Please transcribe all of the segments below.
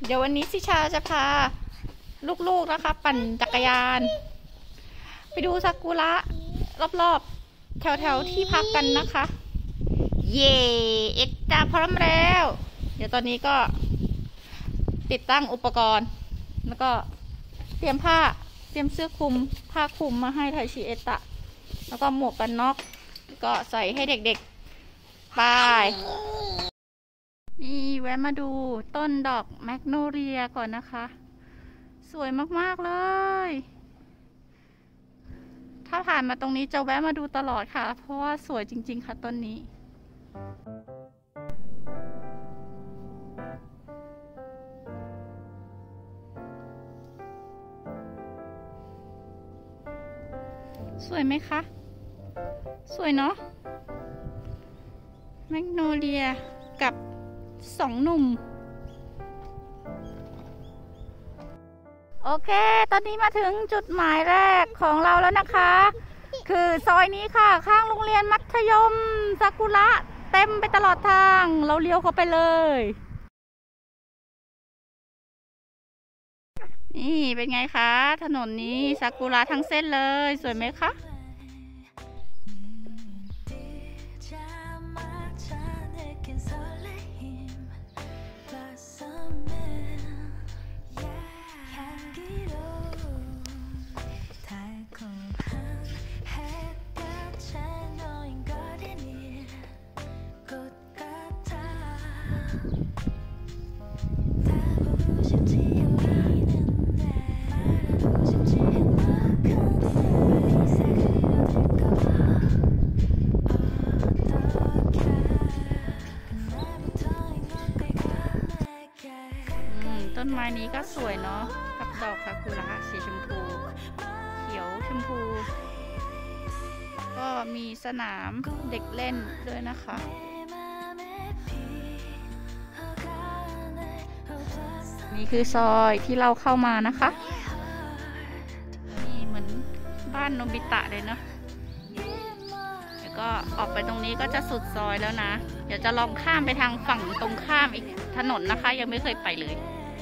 เดี๋ยววันนี้สิชาจะพาลูกๆนะคะปั่นจักรยาน ไปดูซากุระรอบๆแถวๆที่พักกันนะคะ เย่เอ็กตาพร้อมแล้ว เดี๋ยวตอนนี้ก็ติดตั้งอุปกรณ์แล้วก็เตรียมเสื้อคลุมผ้าคลุมมาให้ไทชิเอตะแล้วก็หมวกกันน็อกก็ใส่ให้เด็กๆไปนี่แวะมาดูต้นดอกแมกโนเลียก่อนนะคะ สวยมากๆเลยถ้าผ่านมาตรงนี้จะแวะมาดูตลอดค่ะเพราะว่าสวยจริงๆค่ะต้นนี้สวยไหมคะสวยเนาะแมกโนเลียกับสองหนุ่มโอเคตอนนี้มาถึงจุดหมายแรกของเราแล้วนะคะคือซอยนี้ค่ะข้างโรงเรียนมัธยมซากุระเต็มไปตลอดทางเราเลี้ยวเข้าไปเลยนี่เป็นไงคะถนนนี้ซากุระทั้งเส้นเลยสวยไหมคะต้นไม้นี้ก็สวยเนาะกับดอกซากุระสีชมพูเขียวชมพูก็มีสนามเด็กเล่นด้วยนะคะนี่คือซอยที่เราเข้ามานะคะนี่เหมือนบ้านโนบิตะเลยเนาะแล้วก็ออกไปตรงนี้ก็จะสุดซอยแล้วนะเดี๋ยวจะลองข้ามไปทางฝั่งตรงข้ามอีกถนนนะคะยังไม่เคยไปเลย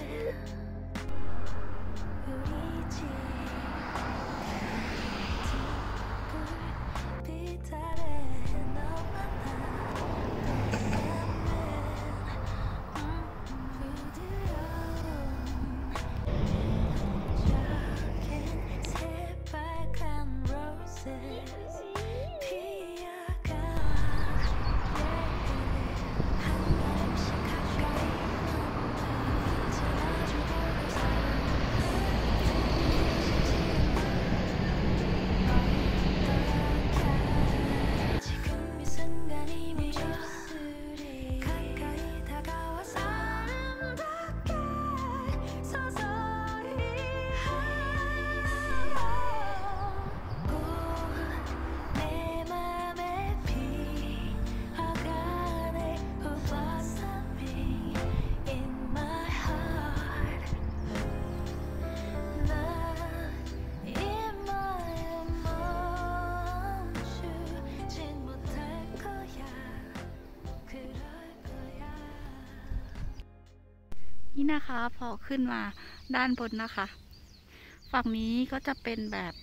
นี่นะคะพอขึ้นมาด้านบนนะคะฝั่งนี้ก็จะเป็นแบบ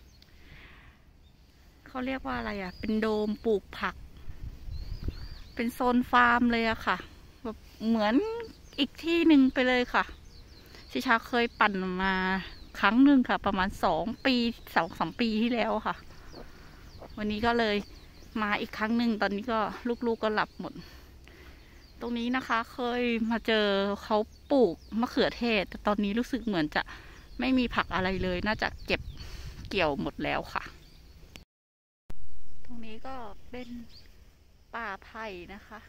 เขาเรียกว่าอะไรอ่ะเป็นโดมปลูกผักเป็นโซนฟาร์มเลยอะค่ะแบบเหมือนอีกที่หนึ่งไปเลยค่ะชิชาเคยปั่นมาครั้งหนึ่งค่ะประมาณ2 ปี 2-3 ปีที่แล้วค่ะวันนี้ก็เลยมาอีกครั้งหนึ่งตอนนี้ก็ลูกๆก็หลับหมดตรงนี้นะคะเคยมาเจอเขาปลูกมะเขือเทศแต่ตอนนี้รู้สึกเหมือนจะไม่มีผักอะไรเลยน่าจะเก็บเกี่ยวหมดแล้วค่ะตรงนี้ก็เป็นป่าไผ่นะคะ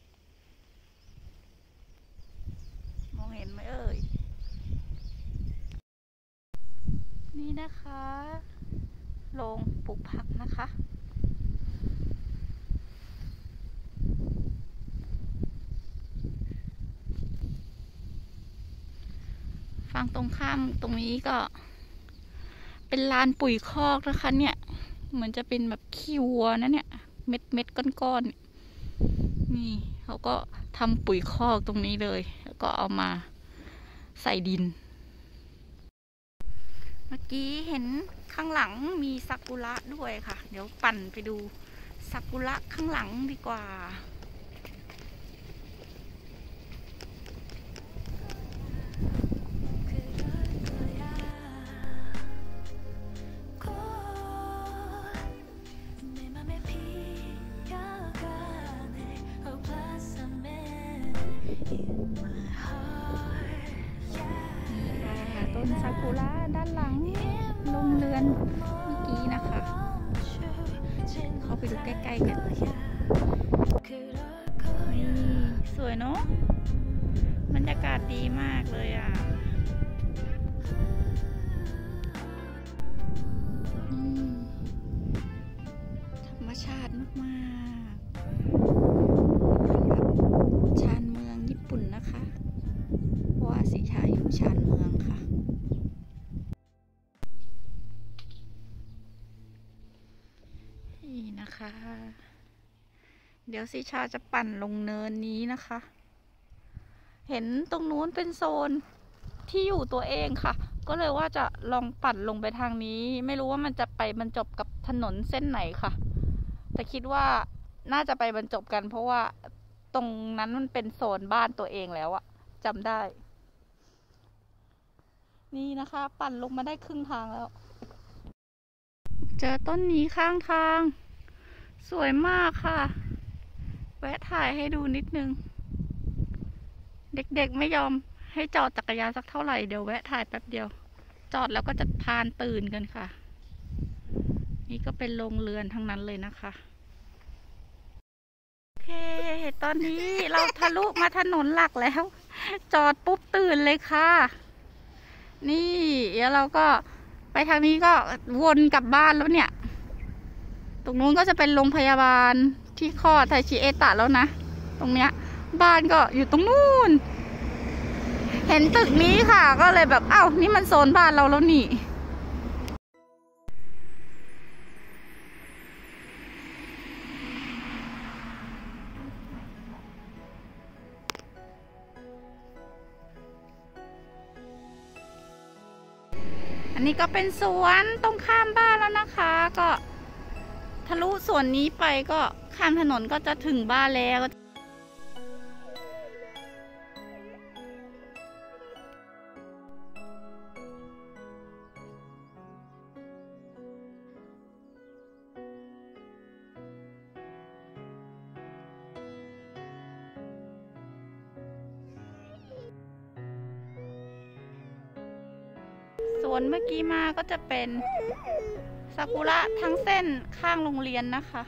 มองเห็นไหมเอ่ยนี่นะคะโรงปลูกผักนะคะฝั่งตรงข้ามตรงนี้ก็เป็นลานปุ๋ยคอกนะคะเนี่ยเหมือนจะเป็นแบบขี้วัวนะเนี่ยเม็ดก้อนๆนี่เขาก็ทำปุ๋ยคอกตรงนี้เลยแล้วก็เอามาใส่ดินเมื่อกี้เห็นข้างหลังมีซากุระด้วยค่ะเดี๋ยวปั่นไปดูซากุระข้างหลังดีกว่าต้นซากุระด้านหลังโรงเรือนเมื่อกี้นะคะเข้าไปดูใกล้ๆกันสวยเนาะบรรยากาศดีมากเลยอ่ะธรรมชาติมากๆชานเมืองญี่ปุ่นนะคะเพราะว่าศรีชาอยู่ชานเมืองค่ะนี่นะคะเดี๋ยวศรีชาจะปั่นลงเนินนี้นะคะเห็นตรงนู้นเป็นโซนที่อยู่ตัวเองค่ะก็เลยว่าจะลองปั่นลงไปทางนี้ไม่รู้ว่ามันจะไปบรรจบกับถนนเส้นไหนค่ะแต่คิดว่าน่าจะไปบรรจบกันเพราะว่าตรงนั้นมันเป็นโซนบ้านตัวเองแล้วอะจำได้นี่นะคะปั่นลงมาได้ครึ่งทางแล้วเจอต้นนี้ข้างทางสวยมากค่ะแวะถ่ายให้ดูนิดนึงเด็กๆไม่ยอมให้จอดจักรยานสักเท่าไหร่เดี๋ยวแวะถ่ายแป๊บเดียวจอดแล้วก็จะพานตื่นกันค่ะนี่ก็เป็นโรงเรือนทั้งนั้นเลยนะคะโอเคตอนนี้เราทะลุมาถนนหลักแล้วจอดปุ๊บตื่นเลยค่ะนี่แล้วเราก็ไปทางนี้ก็วนกลับบ้านแล้วเนี่ยตรงนู้นก็จะเป็นโรงพยาบาลที่คลอดไทชิเอตะแล้วนะตรงเนี้ยบ้านก็อยู่ตรงนู้นเห็นตึกนี้ค่ะก็เลยแบบอ้าวนี่มันโซนบ้านเราแล้วนี่อันนี้ก็เป็นสวนตรงข้ามบ้านแล้วนะคะก็ทะลุสวนนี้ไปก็ข้ามถนนก็จะถึงบ้านแล้วส่วนเมื่อกี้มาก็จะเป็นซากุระทั้งเส้นข้างโรงเรียนนะคะ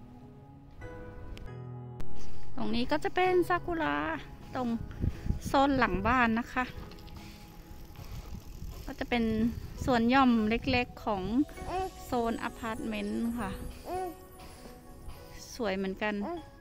ตรงนี้ก็จะเป็นซากุระตรงโซนหลังบ้านนะคะก็จะเป็นสวนหย่อมเล็กๆของโซนอพาร์ตเมนต์ค่ะสวยเหมือนกัน